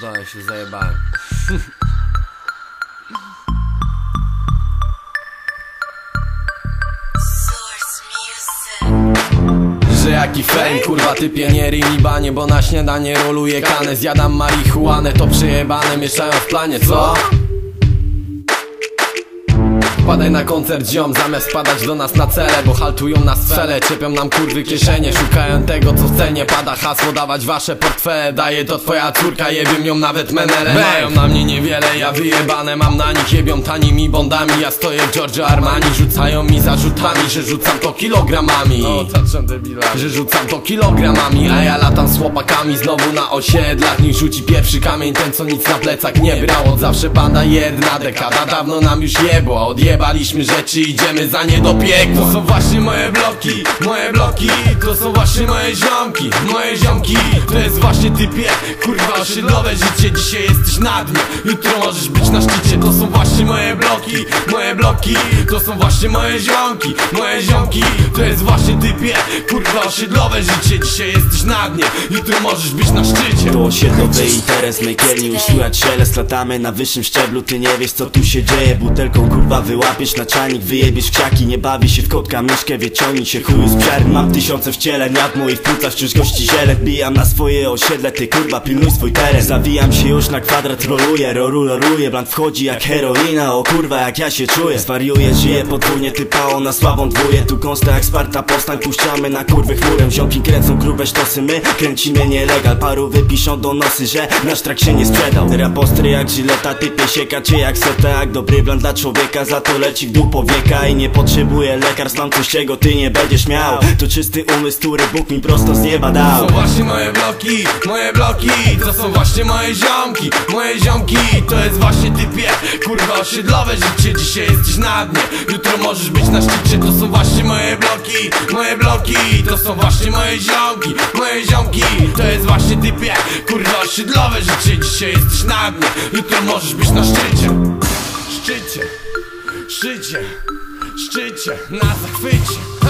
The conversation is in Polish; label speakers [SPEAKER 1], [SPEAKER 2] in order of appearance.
[SPEAKER 1] pierdolę, się zajebałem. Że jaki fame, kurwa typie nie ryj mi banie, bo na śniadanie roluję kanę. Zjadam marihuanę, to przejebane, mieszają w planie, co? Wpadaj na koncert ziom, zamiast wpadać do nas na cele, bo haltują nas cele, czepią nam kurwy kieszenie, szukają tego co w cenie. Pada hasło, dawać wasze portfele, daje to twoja córka, jebią ją nawet menele. Mają na mnie niewiele, ja wyjebane mam na nich, jebią tanimi bondami. Ja stoję w Giorgio Armani, rzucają mi zarzutami, że rzucam to kilogramami. Że rzucam to kilogramami, a ja latam z chłopakami znowu na osiedlach. Niech rzuci pierwszy kamień ten co nic na plecach nie brał. Od zawsze banda jedna dekada, dawno nam już jebło. Odjebaliśmy rzeczy, idziemy za nie do piekła. To są właśnie moje bloki, to są właśnie moje ziomki, to jest właśnie typie, kurwa osiedlowe życie. Dzisiaj jesteś na dnie, jutro możesz być na szczycie. To są właśnie moje bloki, to są właśnie moje ziomki, to jest właśnie typie, kurwa osiedlowe życie. Dzisiaj jesteś na dnie, jutro możesz być na szczycie.
[SPEAKER 2] To osiedlowy interes, Michael, usłychać szelest. Latamy na wyższym szczeblu, ty nie wiesz co tu się dzieje. Butelką kurwa wyłapiesz na czanik, wyjebiesz w krzaki. Nie bawi się w kotka, myszkę, wyciągnij się chuju z przerw. Mam tysiące wcieleń, jak moich płucach wciąż gości ziele. Wbijam na swoje osiedle, ty kurwa pilnuj swój teren. Zawijam się już na kwadrat, roluję. Blant wchodzi jak heroina, o kurwa jak ja się czuję. Zwariuję, żyję podwójnie, typało na słabą dwóję. Tu konsta jak Sparta, powstań, puszczamy na kurwy chmurę. Ziomki kręcą grube sztosy, my kręcimy nielegal. Paru wypiszą donosy, że nasz trak się nie sprzedał. Rap ostry jak żyleta, typie siekacie jak seta. Jak dobry blant dla człowieka, za to leci w dół powieka. I nie potrzebuje lekarstw, mam coś czego ty nie będziesz miał. To czysty umysł, który Bóg mi prosto z nieba dał.
[SPEAKER 1] To są właśnie moje bloki, to są właśnie moje ziomki, to jest właśnie typie, kurwa osiedlowe życie. Dzisiaj jesteś na dnie, jutro możesz być na szczycie. To są właśnie moje bloki, to są właśnie moje ziomki, to jest właśnie typie, kurwa osiedlowe życie. Dzisiaj jesteś na dnie, jutro możesz być na szczycie. Szczycie, na zachwycie.